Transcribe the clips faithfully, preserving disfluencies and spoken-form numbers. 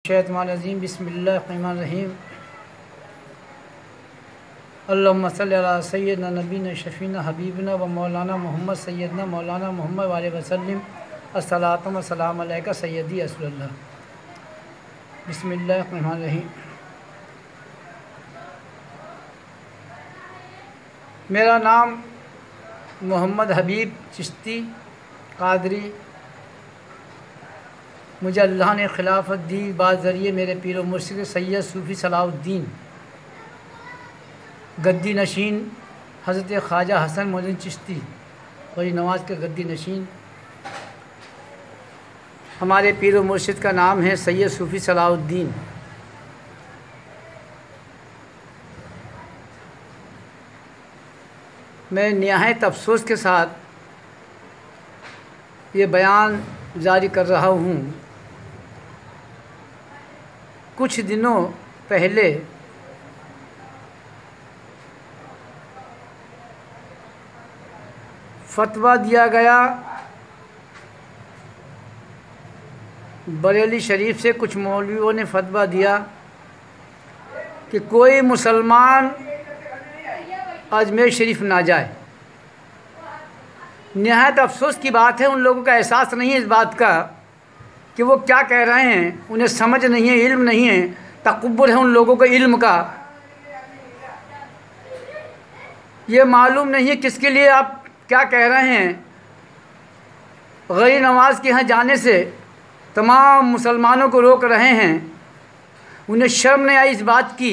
शैतानिर्रजीम बिस्मिल्लाहिर्रहमानिर्रहीम। अल्लाहुम्मा सल्लि अला सय्यिदिना नबीना शफीना हबीबना व मौलाना मोहम्मद सय्यदना मौलाना मोहम्मद व अलैहि वसल्लम अस्सलातु व सलाम अलैका सय्यदी रसूलुल्लाह। बिस्मिल्लाहिर्रहमानिर्रहीम। मेरा नाम मोहम्मद हबीब चिश्ती कादरी। मुझे अल्लाह ने खिलाफत दी बाद ज़रिए मेरे पीर व मुर्शिद सैयद सूफ़ी सलाहुद्दीन गद्दी नशीन हज़रत ख्वाजा हसन मोहम्मद चिश्ती गरीब नवाज़ के गद्दी नशीन। हमारे पीर व मुर्शिद का नाम है सैयद सूफ़ी सलाहुद्दीन। मैं निहायत अफसोस के साथ ये बयान जारी कर रहा हूँ। कुछ दिनों पहले फतवा दिया गया बरेली शरीफ से। कुछ मौलवियों ने फतवा दिया कि कोई मुसलमान अजमेर शरीफ ना जाए। निहायत अफसोस की बात है, उन लोगों का एहसास नहीं है इस बात का कि वो क्या कह रहे हैं। उन्हें समझ नहीं है, इल्म नहीं है, तकब्बुर है उन लोगों को इल्म का। ये मालूम नहीं है किसके लिए आप क्या कह रहे हैं। गरीब नवाज़ के यहाँ जाने से तमाम मुसलमानों को रोक रहे हैं। उन्हें शर्म नहीं आई इस बात की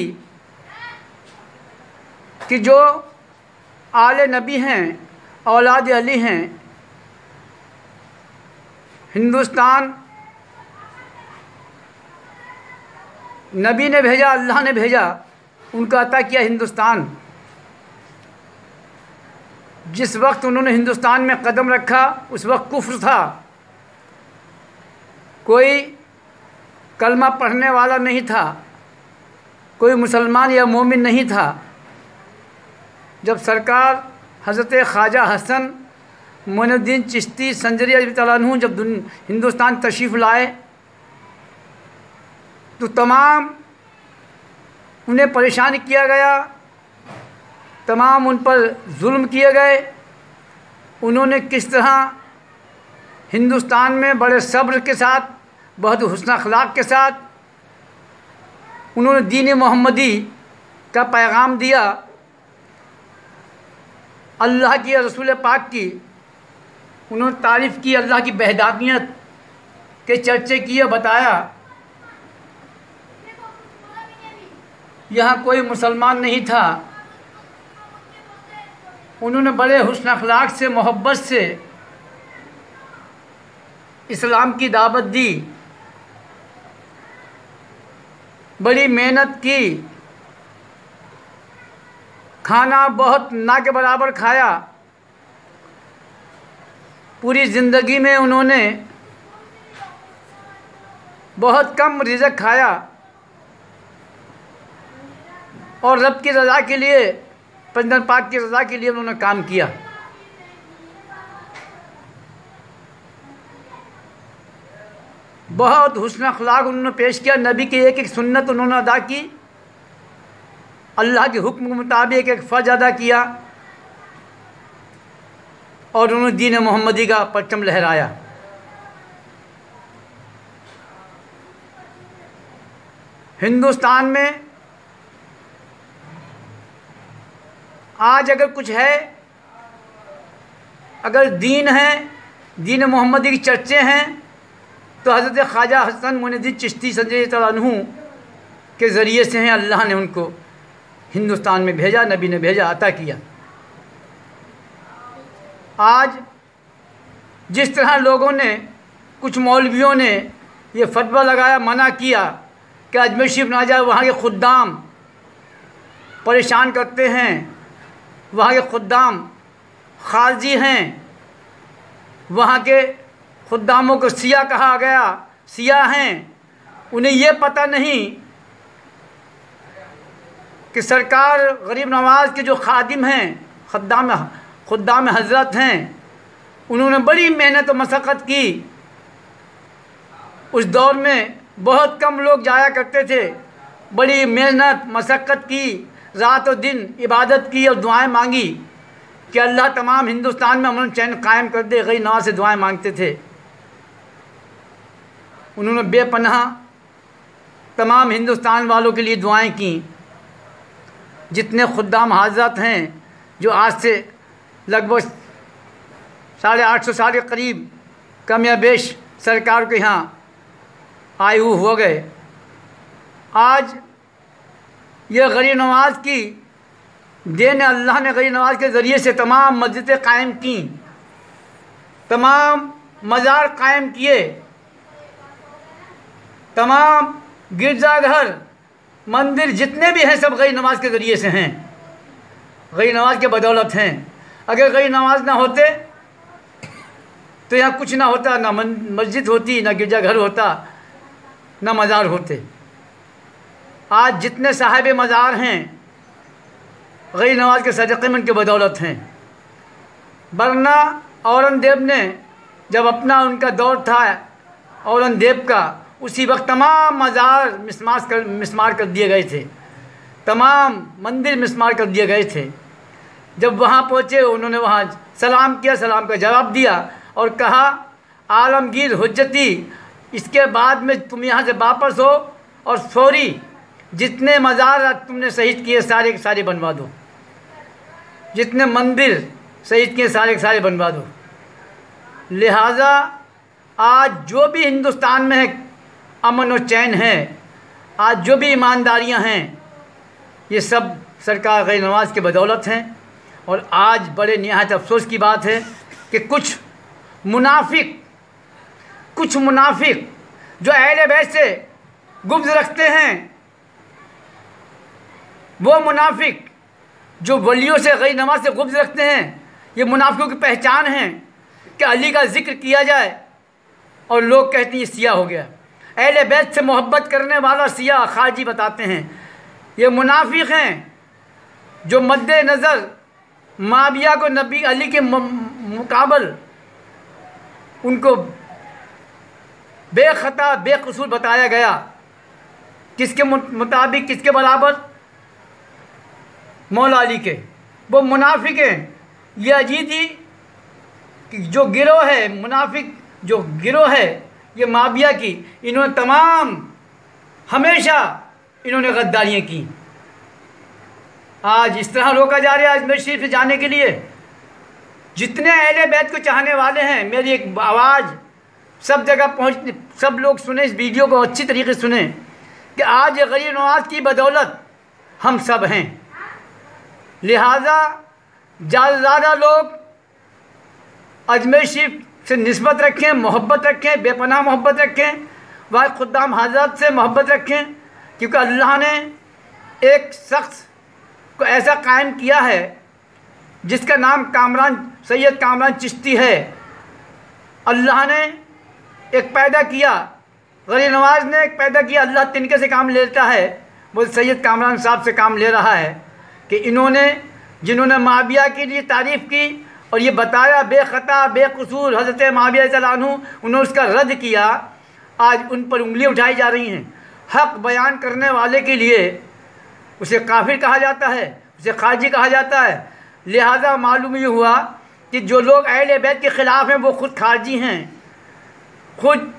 कि जो आले नबी हैं, औलाद अली हैं, हिंदुस्तान नबी ने भेजा, अल्लाह ने भेजा, उनका अता किया हिंदुस्तान। जिस वक्त उन्होंने हिंदुस्तान में कदम रखा उस वक्त कुफ्र था, कोई कलमा पढ़ने वाला नहीं था, कोई मुसलमान या मोमिन नहीं था। जब सरकार हज़रत ख्वाजा हसन मोइनुद्दीन चिश्ती संजरी रज़ी अल्लाह अन्हु जब हिंदुस्तान तशरीफ़ लाए तो तमाम उन्हें परेशान किया गया, तमाम उन पर जुल्म किए गए। उन्होंने किस तरह हिंदुस्तान में बड़े सब्र के साथ, बहुत हुस्न अखलाक के साथ उन्होंने दीन मोहम्मदी का पैगाम दिया, अल्लाह की रसूल पाक की उन्होंने तारीफ़ की, अल्लाह की बेहदानियत के चर्चे किए, बताया। यहाँ कोई मुसलमान नहीं था। उन्होंने बड़े हुस्न अखलाक से, मोहब्बत से इस्लाम की दावत दी, बड़ी मेहनत की, खाना बहुत ना के बराबर खाया। पूरी ज़िंदगी में उन्होंने बहुत कम रिज़्क़ खाया और रब की रज़ा के लिए, पैगंबर पाक की रज़ा के लिए उन्होंने काम किया। बहुत हुस्न अखलाक उन्होंने पेश किया। नबी की एक एक सुन्नत उन्होंने अदा की, अल्लाह के हुक्म के मुताबिक एक फ़र्ज अदा किया और उन्होंने दीन मोहम्मदी का परचम लहराया। हिंदुस्तान में आज अगर कुछ है, अगर दीन है, दीन मोहम्मदी की चर्चे हैं, तो हज़रत ख्वाजा हसन मोइनुद्दीन चिश्ती संजरी रज़ी अल्लाह अन्हु के ज़रिए से हैं। अल्लाह ने उनको हिंदुस्तान में भेजा, नबी ने भेजा, अता किया। आज जिस तरह लोगों ने, कुछ मौलवियों ने ये फतवा लगाया, मना किया कि अजमेर शरीफ ना जाए, वहाँ के खुद्दाम परेशान करते हैं, वहाँ के खुद्दाम खारजी हैं, वहाँ के खुद्दामों को सिया कहा गया, सिया हैं। उन्हें ये पता नहीं कि सरकार गरीब नवाज़ के जो खादिम हैं, खुद्दाम खुद्दाम हज़रत हैं, उन्होंने बड़ी मेहनत और मशक्क़त की। उस दौर में बहुत कम लोग जाया करते थे। बड़ी मेहनत मशक्क़त की, रात और दिन इबादत की और दुआएं मांगी कि अल्लाह तमाम हिंदुस्तान में अमन चैन कायम कर दे। गई नवाज से दुआएं मांगते थे। उन्होंने बेपनाह तमाम हिंदुस्तान वालों के लिए दुआएं की। जितने खुद्दाम हाज़रात हैं जो आज से लगभग साढ़े आठ सौ साल के करीब कम या बेश सरकार के यहाँ आए हुए हो गए, आज ये गरीब नवाज की देन अल्लाह ने गरीब नवाज के ज़रिए से तमाम मस्जिदें कायम की, तमाम मज़ार कायम किए, तमाम गिरजाघर मंदिर जितने भी हैं सब गरीब नवाज के ज़रिए से हैं, गरीब नवाज के बदौलत हैं। अगर गरीब नवाज ना होते तो यहाँ कुछ ना होता, ना मस्जिद होती, ना गिरजाघर होता, ना मज़ार होते। आज जितने साहिब मज़ार हैं गरीब नवाज के सदक़े में उनके बदौलत हैं। वरना औरंगज़ेब ने जब अपना उनका दौर था औरंगज़ेब का, उसी वक्त तमाम मज़ार मिसमार कर मिसमार कर दिए गए थे, तमाम मंदिर मिसमार कर दिए गए थे। जब वहाँ पहुँचे उन्होंने वहाँ सलाम किया, सलाम का जवाब दिया और कहा आलमगीर हुज्जती, इसके बाद में तुम यहाँ से वापस हो और फौरी जितने मज़ार तुमने शहीद किए सारे के सारे बनवा दो, जितने मंदिर शहीद किए सारे के सारे बनवा दो। लिहाजा आज जो भी हिंदुस्तान में है अमन और चैन है, आज जो भी ईमानदारियां हैं, ये सब सरकार गरीब नवाज के बदौलत हैं। और आज बड़े निहायत अफसोस की बात है कि कुछ मुनाफिक कुछ मुनाफिक जो अहले बैत से गुब्ज़ रखते हैं, वो मुनाफिक जो वलियों से गरीब नवाज से गुब्ज़ रखते हैं, ये मुनाफिकों की पहचान है कि अली का जिक्र किया जाए और लोग कहते हैं ये सिया हो गया। अहले बैत से मोहब्बत करने वाला सिया खारजी बताते हैं। ये मुनाफिक हैं जो मद्दे नज़र माविया को नबी अली के मुकाबल उनको बेखता बेकसूर बताया गया। किसके मुताबिक, किसके बराबर? मौला अली के। वो मुनाफिक हैं। ये अजीदी कि जो गिरोह है, मुनाफिक जो गिरोह है ये माविया की, इन्होंने तमाम हमेशा इन्होंने गद्दारियाँ की। आज इस तरह रोका जा रहा है अजमेर शरीफ से जाने के लिए। जितने अहले बैत को चाहने वाले हैं, मेरी एक आवाज़ सब जगह पहुँच, सब लोग सुने, इस वीडियो को अच्छी तरीके से सुने कि आज गरीब नवाज की बदौलत हम सब हैं। लिहाजा ज़्यादा से ज़्यादा लोग अजमेर शरीफ से निस्बत रखें, मोहब्बत रखें, बेपनाह मोहब्बत रखें, वह खुद्दाम हज़रत से मोहब्बत रखें, क्योंकि अल्लाह ने एक शख्स को ऐसा कायम किया है जिसका नाम कामरान सैयद कामरान चिश्ती है। अल्लाह ने एक पैदा किया, गरीब नवाज ने एक पैदा किया। अल्लाह तिनके से काम लेता है, वो सैयद कामरान साहब से काम ले रहा है कि इन्होंने जिन्होंने माविया के लिए तारीफ़ की और ये बताया बेखता बेकसूर हज़रत माविया रज़ियल्लाहु अन्हु, उन्होंने उसका रद्द किया। आज उन पर उंगलियां उठाई जा रही हैं। हक़ बयान करने वाले के लिए उसे काफिर कहा जाता है, उसे खारजी कहा जाता है। लिहाजा मालूम ये हुआ कि जो लोग अहले बैत के ख़िलाफ़ हैं वो ख़ुद खारजी हैं, खुद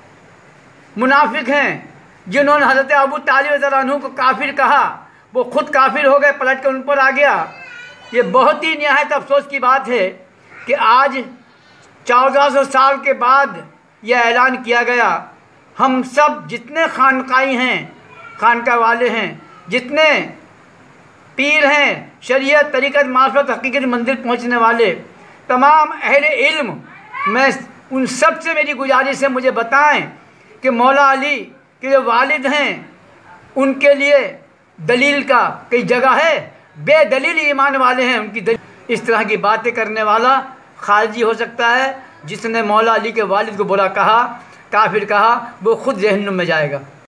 मुनाफिक हैं। जिन्होंने हज़रत अबू तालिब रज़ियल्लाहु अन्हु को काफिर कहा, वो खुद काफिर हो गए, पलट कर उन पर आ गया। ये बहुत ही निहायत अफसोस की बात है कि आज चौदह सौ साल के बाद यह ऐलान किया गया, हम सब जितने खानकाई हैं, खानका वाले हैं, जितने पीर हैं, शरीयत तरीक़त मार्फत हकीकत मंदिर पहुंचने वाले तमाम अहले इल्म, मैं उन सब से मेरी गुजारिश है मुझे बताएं कि मौला अली के जो वालिद हैं उनके लिए दलील का कई जगह है। बेदलील ईमान वाले हैं उनकी दलील। इस तरह की बातें करने वाला खारजी हो सकता है। जिसने मौला अली के वालिद को बुरा कहा, काफिर कहा, वो खुद जहन्नुम में जाएगा।